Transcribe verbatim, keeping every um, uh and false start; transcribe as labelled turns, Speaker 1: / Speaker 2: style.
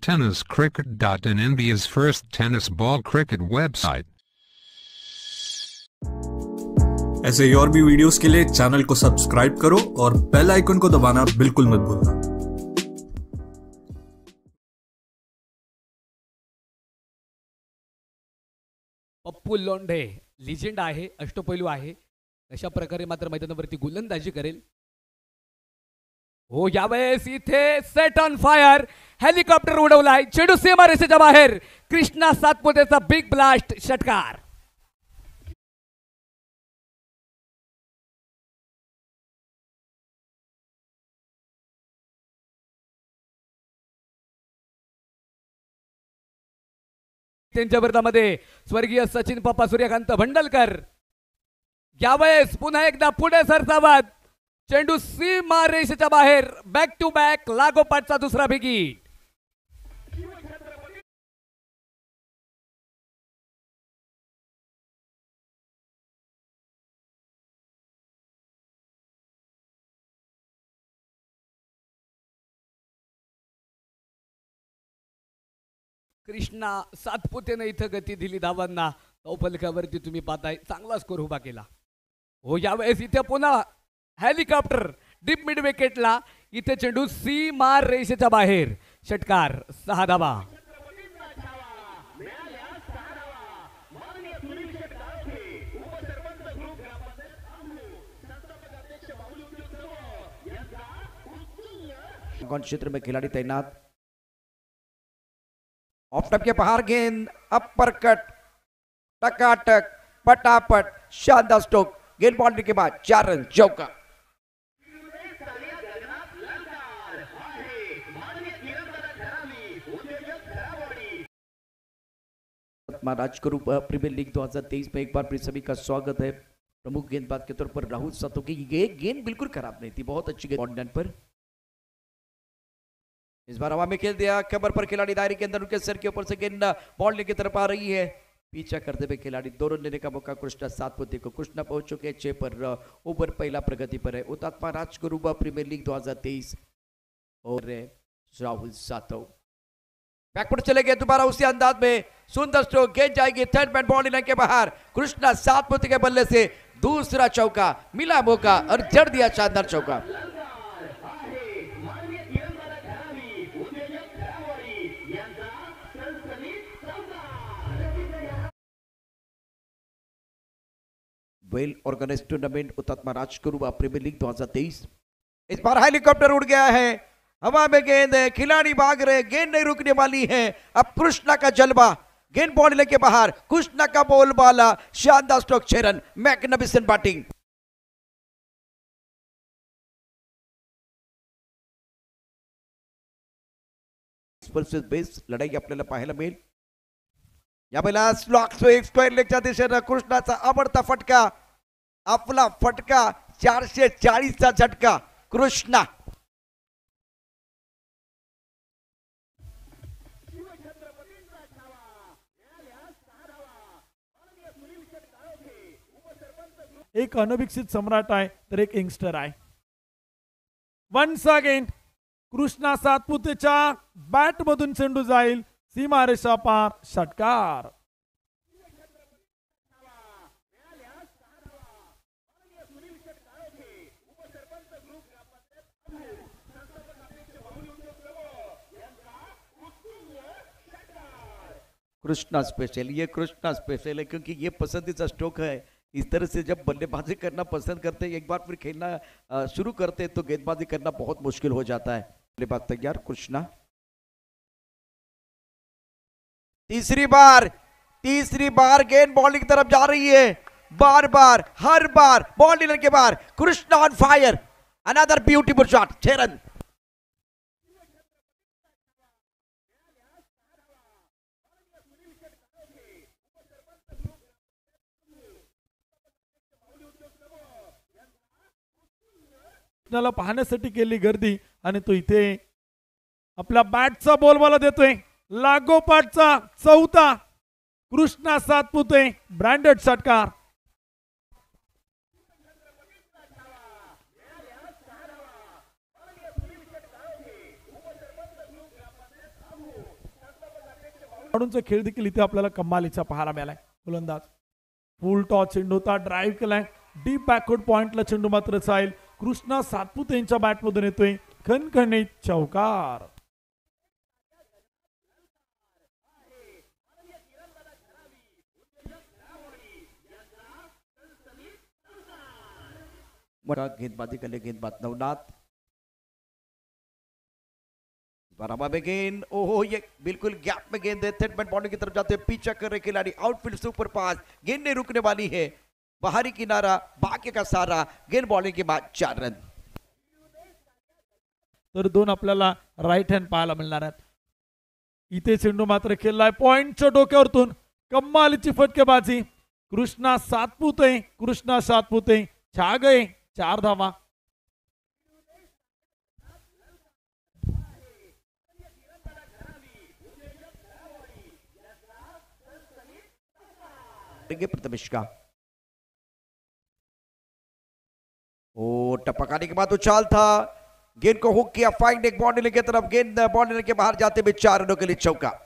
Speaker 1: tennis cricket dot in, India's first tennis ball cricket website.
Speaker 2: ऐसे ही और भी videos के लिए चैनल को सब्सक्राइब करो और बेल आइकन को दबाना बिल्कुल मत भूलना।
Speaker 3: पप्पू लोंढे लिजेंड आहे, अष्टपैलू आहे, अशा प्रकारे मात्र मैदानावरती गोलंदाजी करेल। हो यावेळेस इथे सेट ऑन फायर, हेलिकॉप्टर उडवलाय, चेंडू सीमारेषेच्या बाहेर, कृष्णा सातपुतेचा बिग ब्लास्ट षटकार। त्यांच्या विरोधामध्ये स्वर्गीय सचिन पप्पा सूर्यकांत भंडलकर। यावेळेस पुन्हा एकदा पुढे सरसावत, चेंडू सीमारेषेच्या बाहेर, बॅक टू बॅक लागोपाठचा दुसरा विकेट। कृष्णा सातपुतेने इथं गती दिली धावांना, फलकावरती तुम्ही पाहताय चांगला स्कोर उभा केला। हो यावेळेस इथे पुन्हा हेलिकॉप्टर डीप मिड विकेटला, इथे चेंडू सीमा रेषेच्या बाहेर, षटकार, सहा धावा।
Speaker 4: क्षेत्र में खिलाड़ी तैनात, ऑफ टप के बाहर गेंद, अपर कट, टकाटक, पटापट, शानदार स्ट्रोक, गेंद बाउंड्री के बाद चार रन, चौका। राजगुरु प्रीमियर लीग दो हज़ार तेईस में एक बार फिर सभी का स्वागत है। प्रमुख गेंदबाज के तौर पर राहुल सातोकी, ये गेंद बिल्कुल खराब नहीं थी, बहुत अच्छी गेंद बॉन्डन पर। इस बार हवा में खेल दिया, कमर पर खिलाड़ी दायरे के अंदर, उनके सिर के ऊपर से गेंद बॉल की तरफ आ रही है, पीछा करते हुए खिलाड़ी दो रन लेने का मौका कृष्णा सातपुते को। कृष्णा पहुंच चुके छह पर, ओवर पहला प्रगति पर है। हुतात्मा राजगुरु प्रीमियर लीग दो हज़ार तेईस और राहुल सातव बैकफुट चले गए दोबारा उसी अंदाज में, सुंदर स्ट्रोक, गेंद जाएगी थर्ड मैन बाउंड्री लाइन के बाहर, कृष्णा सातपुते के बल्ले से दूसरा चौका, मिला मौका और जड़ दिया शानदार चौका। वेल ऑर्गेनाइज्ड टूर्नामेंट हुतात्मा राजगुरु प्रीमियर लीग दो हज़ार तेईस। इस बार हेलीकॉप्टर उड़ गया है, हवा में गेंद है, खिलाड़ी भाग रहे, गेंद नहीं रुकने वाली है। अब कृष्णा का जलवा, गेंद बाउंड्री के बाहर, कृष्णा का बोलबाला, शानदार स्ट्रोक, छह रन, मैग्निफिसेंट बैटिंग। बेस लढाई आपल्याला पाहायला मिळेल। यावेळेला स्क्वेअर लेगच्या दिशेने कृष्णाचा आवडता फटका, आपला फटका, चारशे चाळीस चा झटका, कृष्णा।
Speaker 5: एक अनभिक्षित सम्राट आहे तर एक यंगस्टर आहे। वन्स अगेन कृष्णा सातपुतेच्या बॅट मधून चेंडू जाईल सीमारेषा पार, षटकार।
Speaker 4: कृष्णा स्पेशल, ये कृष्णा स्पेशल है क्योंकि ये पसंदीदा स्ट्रोक है। इस तरह से जब बल्लेबाजी करना पसंद करते हैं, एक बार फिर खेलना शुरू करते हैं तो गेंदबाजी करना बहुत मुश्किल हो जाता है। बल्लेबाज तैयार, कृष्णा तीसरी बार, तीसरी बार गेंद बॉलिंग की तरफ जा रही है, बार बार, हर बार बॉलिंग के बाहर, Krishna on fire, another beautiful shot, छह रन।
Speaker 5: कृष्णाला पाहण्यासाठी केली गर्दी आणि तो इथे आपला बॅटचा बॉलवाला देतोय, लागोपाठचा चौथा, कृष्णा सातपुते, ब्रँडेड षटकार। खेळाडूंचा खेळ देखील इथे आपल्याला कमालीचा पाहायला मिळालाय. गोलंदाज फुल टॉस चेंडू होता, ड्राईव्ह केलाय, डीप बॅकवर्ड पॉइंटला चेंडू मात्र जाईल. कृष्णा सातपुते यांच्या बॅटमधून येतोय खणखणीत चौकार.
Speaker 4: गेंदबाजी के लिए गेंदबाज नवनाथ बराबर में गेंद, ओहो ये बिल्कुल गैप में गेंद है, थर्ड बॉलिंग की तरफ जाते हैं, पीछा कर रहे खिलाड़ी, आउटफील्ड सुपर पास, गेंद नहीं रुकने वाली है, बाहरी किनारा भाग्य का सारा, गेंद बॉलिंग के बाद चार रन.
Speaker 5: तर दोन आपल्याला राईट हँड पाहायला मिळणार आहेत. इथे चेंडू मात्र खेळलाय पॉइंटच्या डोक्यावरतून, कमालीची फटकेबाजी. कृष्णा सातपुते कृष्णा सातपुते छा गए, चार धावा.
Speaker 4: प्रथमेश का ओ टपकाने के बाद उछाल था, गेंद को हुक किया, फाइंड एक बाउंड्री की तरफ, गेंद बाउंड्री के बाहर जाते हुए चार रनों के लिए चौका.